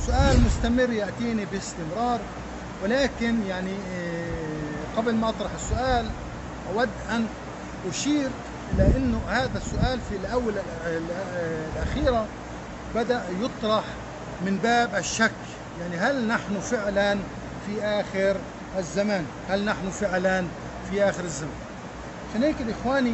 سؤال مستمر يأتيني باستمرار، ولكن قبل ما أطرح السؤال أود أن أشير إلى أنه هذا السؤال في الآونة الأخيرة بدأ يطرح من باب الشك. هل نحن فعلا في آخر الزمان؟ هل نحن فعلا في آخر الزمان؟ عشان هيك إخواني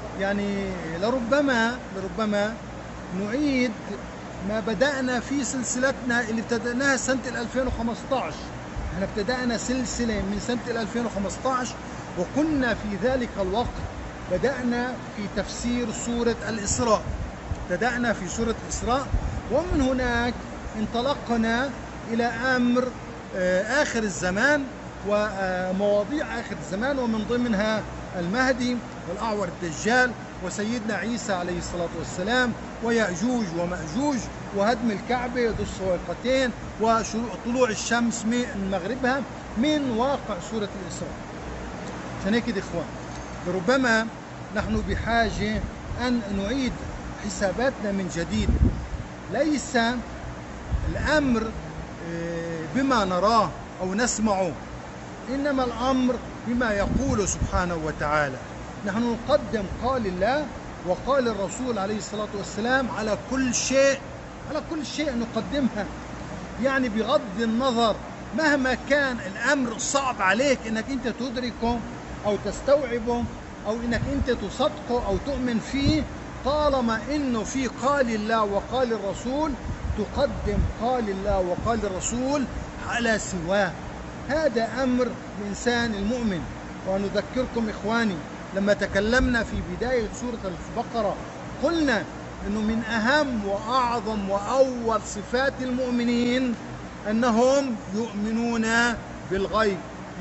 لربما نعيد ما بدأنا في سلسلتنا اللي ابتدأناها سنة 2015. احنا ابتدأنا سلسلة من سنة 2015، وكنا في ذلك الوقت بدأنا في تفسير سورة الإسراء. بدأنا في سورة الإسراء، ومن هناك انطلقنا إلى أمر آخر الزمان ومواضيع آخر الزمان، ومن ضمنها المهدي والأعور الدجال وسيدنا عيسى عليه الصلاة والسلام ويأجوج ومأجوج وهدم الكعبة ذو السويقتين وطلوع الشمس من مغربها من واقع سورة الإسراء. عشان هيك إخوان ربما نحن بحاجة أن نعيد حساباتنا من جديد. ليس الأمر بما نراه أو نسمعه، إنما الأمر بما يقول سبحانه وتعالى. نحن نقدم قال الله وقال الرسول عليه الصلاة والسلام على كل شيء نقدمها. بغض النظر مهما كان الأمر صعب عليك إنك أنت تدركه أو تستوعبه أو إنك أنت تصدقه أو تؤمن فيه، طالما إنه في قال الله وقال الرسول تقدم قال الله وقال الرسول على سواه. هذا أمر الإنسان المؤمن. ونذكركم إخواني لما تكلمنا في بداية سورة البقرة قلنا إنه من أهم وأعظم وأول صفات المؤمنين أنهم يؤمنون بالغيب.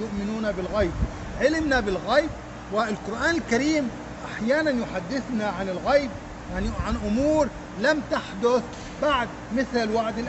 علمنا بالغيب، والقرآن الكريم أحيانا يحدثنا عن الغيب، عن أمور لم تحدث بعد، مثل وعد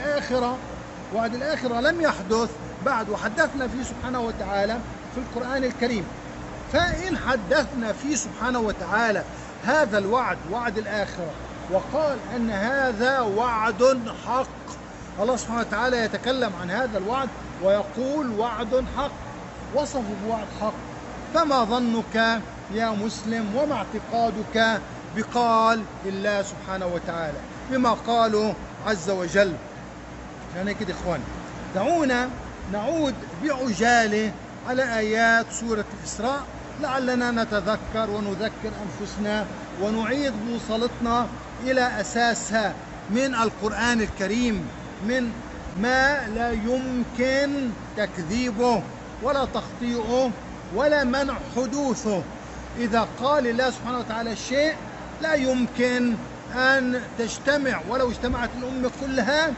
الآخرة لم يحدث بعد، وحدثنا فيه سبحانه وتعالى في القرآن الكريم. فإن حدثنا فيه سبحانه وتعالى هذا الوعد، وعد الآخرة، وقال أن هذا وعد حق، الله سبحانه وتعالى يتكلم عن هذا الوعد ويقول وعد حق، وصفه بوعد حق. فما ظنك يا مسلم وما اعتقادك بقال الله سبحانه وتعالى، بما قاله عز وجل؟ يعني كده إخواني دعونا نعود بعجالة على آيات سورة الإسراء لعلنا نتذكر ونذكر أنفسنا ونعيد بوصلتنا إلى أساسها من القرآن الكريم، من ما لا يمكن تكذيبه ولا تخطيئه ولا منع حدوثه. إذا قال الله سبحانه وتعالى شيء لا يمكن أن تجتمع ولو اجتمعت الأمة كلها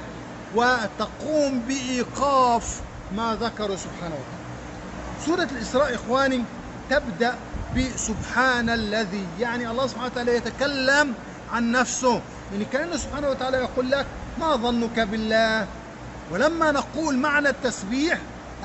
وتقوم بإيقاف ما ذكره سبحانه وتعالى. سورة الإسراء إخواني تبدأ بسبحان الذي، الله سبحانه وتعالى يتكلم عن نفسه، كأنه سبحانه وتعالى يقول لك ما ظنك بالله. ولما نقول معنى التسبيح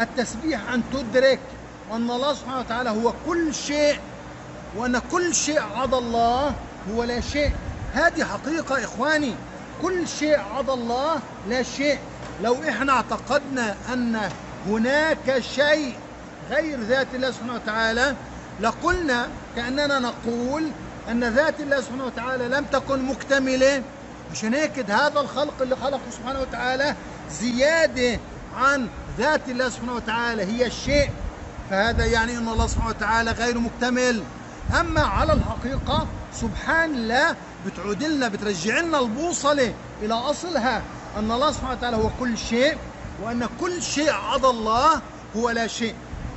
أن تدرك أن الله سبحانه وتعالى هو كل شيء، وأن كل شيء عدا الله هو لا شيء. هذه حقيقة إخواني، كل شيء عدا الله لا شيء. لو إحنا اعتقدنا أن هناك شيء غير ذات الله سبحانه وتعالى لقلنا كأننا نقول أن ذات الله سبحانه وتعالى لم تكن مكتملة. عشان هيك هذا الخلق اللي خلقه سبحانه وتعالى زيادة عن ذات الله سبحانه وتعالى هي الشيء، فهذا يعني أن الله سبحانه وتعالى غير مكتمل. أما على الحقيقة سبحان الله بترجع لنا البوصلة إلى أصلها، أن الله سبحانه وتعالى هو كل شيء، وأن كل شيء عدا الله هو لا شيء.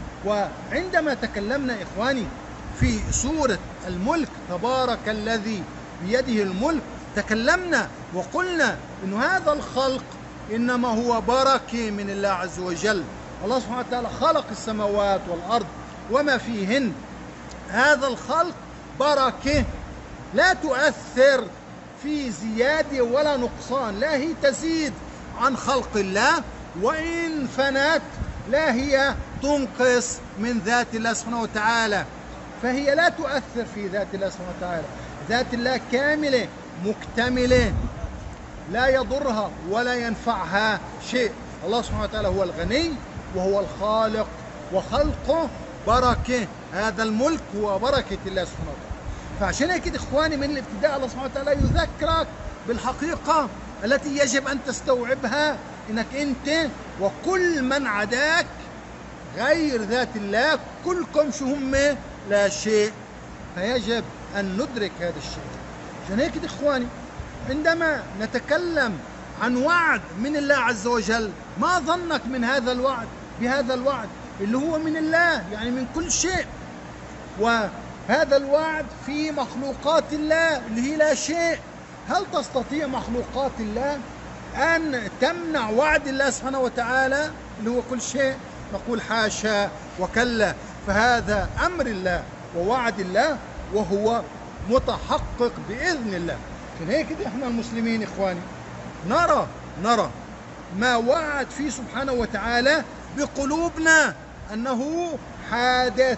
وعندما تكلمنا إخواني في سورة الملك تبارك الذي بيده الملك، تكلمنا وقلنا إن هذا الخلق إنما هو بركة من الله عز وجل. الله سبحانه وتعالى خلق السماوات والأرض وما فيهن، هذا الخلق بركة لا تؤثر في زيادة ولا نقصان، لا هي تزيد عن خلق الله، وإن فنت لا هي تنقص من ذات الله سبحانه وتعالى، فهي لا تؤثر في ذات الله سبحانه وتعالى. ذات الله كاملة مكتملة، لا يضرها ولا ينفعها شيء. الله سبحانه وتعالى هو الغني وهو الخالق، وخلقه بركة، هذا الملك هو بركة الله سبحانه وتعالى. فعشان هيك إخواني من الابتداء الله سبحانه وتعالى يذكرك بالحقيقة التي يجب أن تستوعبها، إنك أنت وكل من عداك غير ذات الله كلكم شو هم؟ لا شيء. فيجب أن ندرك هذا الشيء. عشان هيك إخواني عندما نتكلم عن وعد من الله عز وجل، ما ظنك من هذا الوعد بهذا الوعد اللي هو من الله، يعني من كل شيء، وهذا الوعد في مخلوقات الله اللي هي لا شيء. هل تستطيع مخلوقات الله أن تمنع وعد الله سبحانه وتعالى اللي هو كل شيء؟ نقول حاشا وكلا، فهذا أمر الله ووعد الله وهو متحقق بإذن الله. عشان هيك احنا المسلمين إخواني نرى ما وعد فيه سبحانه وتعالى بقلوبنا أنه حادث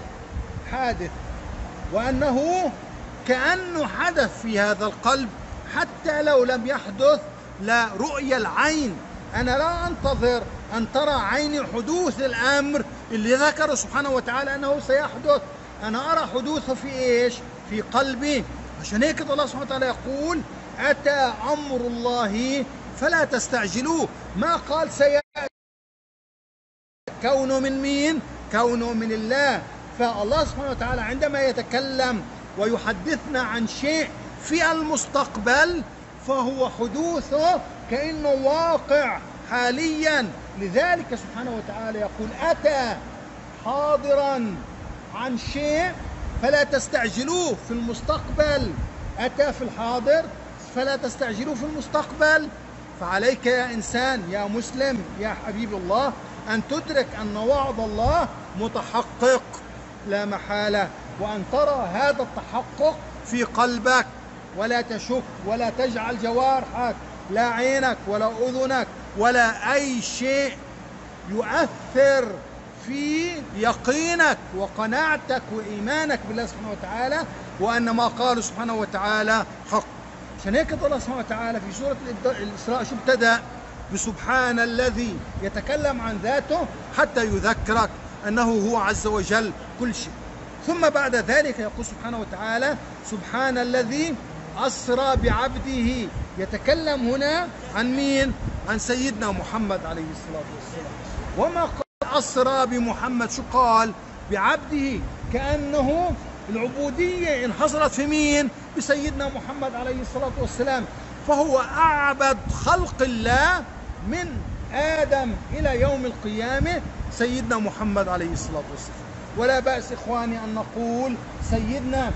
وأنه كأنه حدث في هذا القلب، حتى لو لم يحدث لا رؤية العين. أنا لا أنتظر أن ترى عيني حدوث الأمر اللي ذكر سبحانه وتعالى أنه سيحدث، أنا أرى حدوثه في إيش؟ في قلبي. عشان هيك الله سبحانه وتعالى يقول أتى أمر الله فلا تستعجلوه. ما قال سيأتي، كونه من مين؟ كونه من الله. فالله سبحانه وتعالى عندما يتكلم ويحدثنا عن شيء في المستقبل فهو حدوثه كأنه واقع حاليا. لذلك سبحانه وتعالى يقول أتى حاضرا عن شيء فلا تستعجلوه في المستقبل. أتى في الحاضر فلا تستعجلوه في المستقبل. فعليك يا إنسان، يا مسلم، يا حبيب الله، أن تدرك أن وعد الله متحقق لا محالة، وأن ترى هذا التحقق في قلبك، ولا تشك ولا تجعل جوارحك لا عينك ولا أذنك ولا أي شيء يؤثر في يقينك وقناعتك وإيمانك بالله سبحانه وتعالى، وأن ما قال سبحانه وتعالى حق. عشان هيك الله سبحانه وتعالى في سورة الإسراء شو ابتدأ؟ بسبحان الذي، يتكلم عن ذاته حتى يذكرك أنه هو عز وجل كل شيء. ثم بعد ذلك يقول سبحانه وتعالى سبحان الذي أسرى بعبده. يتكلم هنا عن مين؟ عن سيدنا محمد عليه الصلاة والسلام. وما قال أسرى بمحمد، شو قال؟ بعبده، كأنه العبودية انحصرت في مين؟ بسيدنا محمد عليه الصلاة والسلام. فهو أعبد خلق الله من آدم إلى يوم القيامة سيدنا محمد عليه الصلاة والسلام. ولا بأس إخواني أن نقول سيدنا،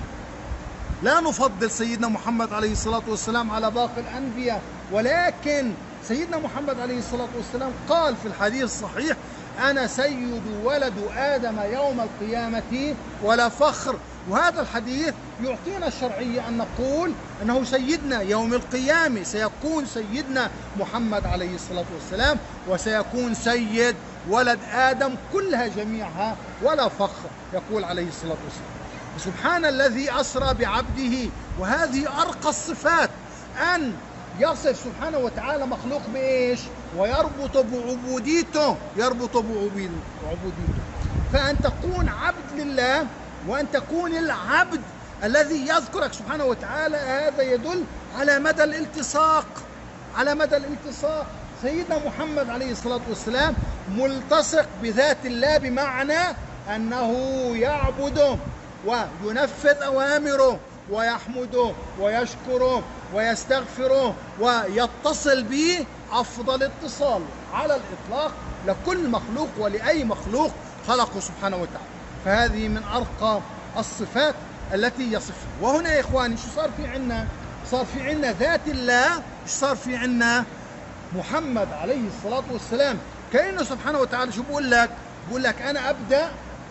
لا نفضل سيدنا محمد عليه الصلاة والسلام على باقي الأنبياء، ولكن سيدنا محمد عليه الصلاة والسلام قال في الحديث الصحيح أنا سيد ولد آدم يوم القيامة ولا فخر. وهذا الحديث يعطينا الشرعية أن نقول أنه سيدنا يوم القيامة سيكون سيدنا محمد عليه الصلاة والسلام، وسيكون سيد ولد آدم كلها جميعها ولا فخر، يقول عليه الصلاة والسلام. سبحان الذي أسرى بعبده، وهذه أرقى الصفات، أن يصف سبحانه وتعالى مخلوق بإيش؟ ويربط بعبوديته، يربط بعبوديته. فأن تكون عبد لله وأن تكون العبد الذي يذكرك سبحانه وتعالى، هذا يدل على مدى الالتصاق، على مدى الالتصاق. سيدنا محمد عليه الصلاة والسلام ملتصق بذات الله، بمعنى أنه يعبده وينفذ أوامره ويحمده ويشكره ويستغفره ويتصل به أفضل اتصال على الإطلاق لكل مخلوق ولأي مخلوق خلقه سبحانه وتعالى. فهذه من أرقى الصفات التي يصفها. وهنا يا إخواني شو صار في عنا؟ صار في عنا ذات الله، صار في عنا محمد عليه الصلاة والسلام. كأنه سبحانه وتعالى شو بقول لك؟ بقول لك أنا أبدأ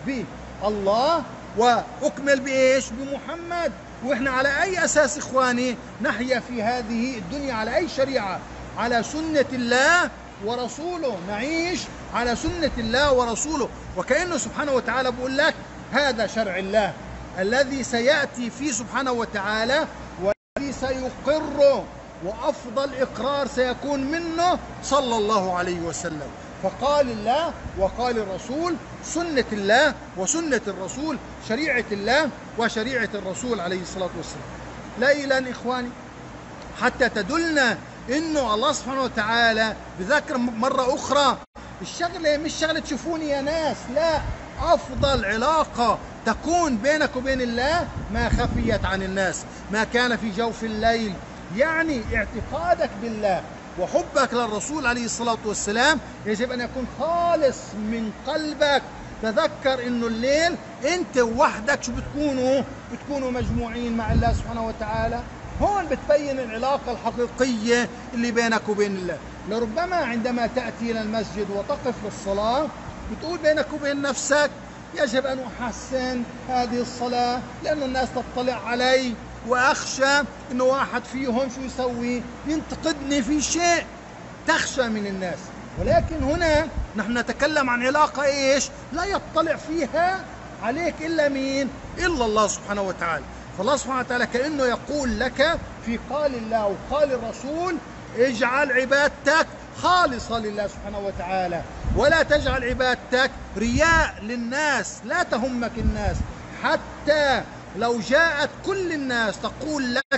بالله وأكمل بإيش؟ بمحمد. وإحنا على أي أساس إخواني نحيا في هذه الدنيا؟ على أي شريعة؟ على سنة الله ورسوله، نعيش على سنة الله ورسوله. وكأنه سبحانه وتعالى بقول لك هذا شرع الله الذي سيأتي فيه سبحانه وتعالى، والذي سيقر وأفضل إقرار سيكون منه صلى الله عليه وسلم. فقال الله وقال الرسول، سنة الله وسنة الرسول، شريعة الله وشريعة الرسول عليه الصلاة والسلام. ليلا إخواني، حتى تدلنا إنه الله سبحانه وتعالى بذكر مرة أخرى الشغلة مش شغلة تشوفوني يا ناس، لا، أفضل علاقة تكون بينك وبين الله ما خفيت عن الناس، ما كان في جوف الليل. يعني اعتقادك بالله وحبك للرسول عليه الصلاة والسلام يجب أن يكون خالص من قلبك. تذكر إنه الليل أنت وحدك شو بتكونوا مجموعين مع الله سبحانه وتعالى. هون بتبين العلاقة الحقيقية اللي بينك وبين الله. لربما عندما تأتي إلى المسجد وتقف للصلاة بتقول بينك وبين نفسك يجب أن أحسن هذه الصلاة لأن الناس تطلع علي، وأخشى أنه واحد فيهم شو يسوي، ينتقدني في شيء، تخشى من الناس. ولكن هنا نحن نتكلم عن علاقة إيش لا يطلع فيها عليك إلا مين؟ إلا الله سبحانه وتعالى. فالله سبحانه وتعالى كأنه يقول لك في قال الله وقال الرسول اجعل عبادتك خالصة لله سبحانه وتعالى، ولا تجعل عبادتك رياء للناس، لا تهمك الناس، حتى لو جاءت كل الناس تقول لك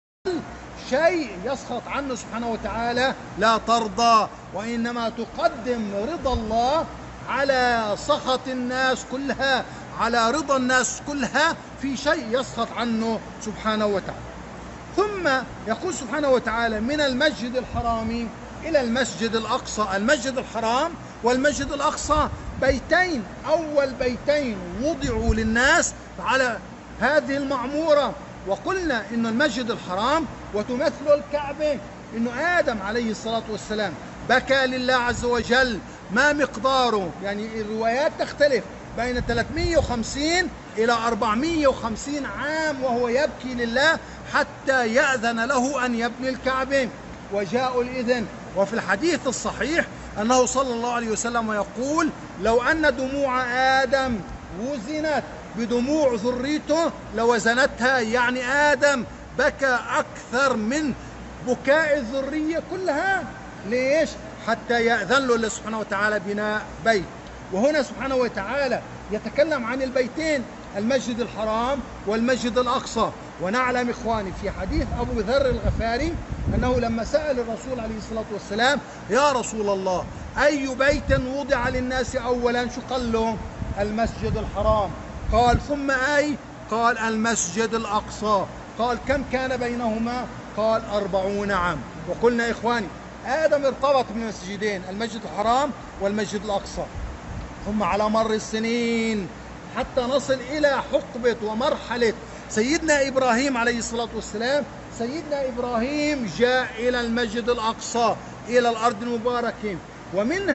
شيء يسخط عنه سبحانه وتعالى لا ترضى، وإنما تقدم رضا الله على سخط الناس كلها، على رضا الناس كلها في شيء يسخط عنه سبحانه وتعالى. ثم يقول سبحانه وتعالى من المسجد الحرام إلى المسجد الأقصى. المسجد الحرام والمسجد الأقصى بيتين، أول بيتين وضعوا للناس على هذه المعمورة. وقلنا إن المسجد الحرام وتمثل الكعبة، إنه آدم عليه الصلاة والسلام بكى لله عز وجل ما مقداره، يعني الروايات تختلف بين 350 إلى 450 عام وهو يبكي لله حتى يأذن له أن يبني الكعبة، وجاء الإذن. وفي الحديث الصحيح أنه صلى الله عليه وسلم يقول لو أن دموع آدم وزنت بدموع ذريته لوزنتها، يعني آدم بكى أكثر من بكاء الذرية كلها. ليش؟ حتى يأذن له الله سبحانه وتعالى بناء بيت. وهنا سبحانه وتعالى يتكلم عن البيتين، المسجد الحرام والمسجد الأقصى. ونعلم إخواني في حديث أبو ذر الغفاري أنه لما سأل الرسول عليه الصلاة والسلام يا رسول الله أي بيت وضع للناس أولا، شو قال له؟ المسجد الحرام. قال ثم أي؟ قال المسجد الأقصى. قال كم كان بينهما؟ قال 40 عام. وقلنا إخواني آدم ارتبط بمسجدين، المسجد الحرام والمسجد الأقصى، ثم على مر السنين حتى نصل إلى حقبة ومرحلة سيدنا إبراهيم عليه الصلاة والسلام. سيدنا إبراهيم جاء إلى المسجد الأقصى، إلى الأرض المباركة، ومنه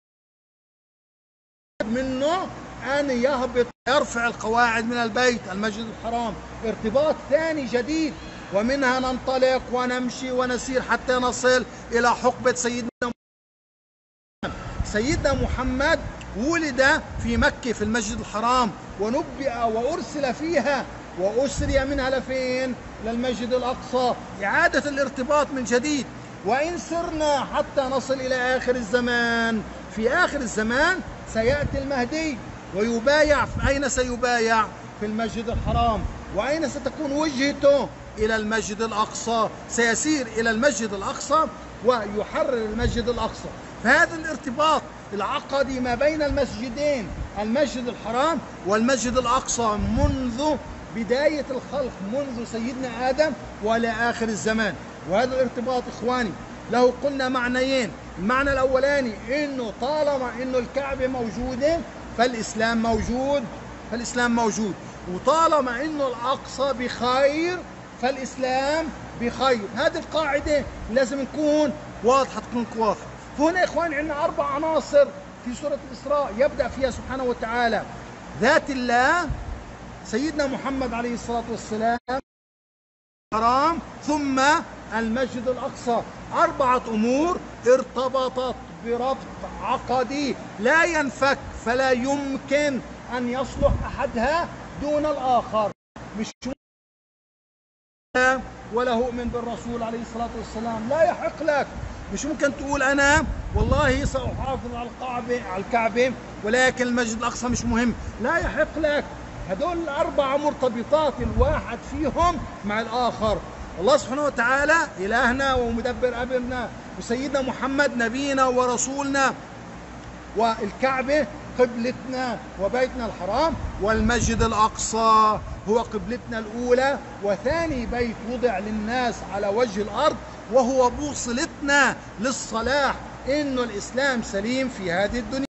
أن يهبط يرفع القواعد من البيت المسجد الحرام، ارتباط ثاني جديد. ومنها ننطلق ونمشي ونسير حتى نصل إلى حقبة سيدنا محمد. ولد في مكة في المسجد الحرام، ونبئ وأرسل فيها، وأسري منها لفين؟ للمسجد الأقصى، إعادة الارتباط من جديد. وإن سرنا حتى نصل إلى آخر الزمان، في آخر الزمان سيأتي المهدي ويبايع. أين سيبايع؟ في المسجد الحرام. وأين ستكون وجهته؟ إلى المسجد الأقصى، سيسير إلى المسجد الأقصى ويحرر المسجد الأقصى. فهذا الارتباط العقدي ما بين المسجدين، المسجد الحرام والمسجد الأقصى، منذ بداية الخلق، منذ سيدنا آدم وإلى آخر الزمان. وهذا الارتباط إخواني له قلنا معنيين. المعنى الأولاني إنه طالما إنه الكعبة موجودة فالإسلام موجود، وطالما إنه الأقصى بخير فالإسلام بخير. هذه القاعدة لازم تكون واضحة. فهنا إخواني عندنا 4 عناصر في سورة الإسراء يبدأ فيها سبحانه وتعالى ذات الله، سيدنا محمد عليه الصلاة والسلام، الحرام، ثم المسجد الأقصى. 4 أمور ارتبطت بربط عقدي لا ينفك، فلا يمكن أن يصلح أحدها دون الآخر. مش ولا أؤمن بالرسول عليه الصلاة والسلام. لا يحق لك. مش ممكن تقول أنا والله سأحافظ على الكعبة ولكن المسجد الأقصى مش مهم. لا يحق لك. هدول الأربعة مرتبطات، الواحد فيهم مع الآخر. الله سبحانه وتعالى إلهنا ومدبر أمرنا، وسيدنا محمد نبينا ورسولنا، والكعبة قبلتنا وبيتنا الحرام، والمسجد الأقصى هو قبلتنا الأولى وثاني بيت وضع للناس على وجه الأرض، وهو بوصلتنا للصلاح، إنه الإسلام سليم في هذه الدنيا.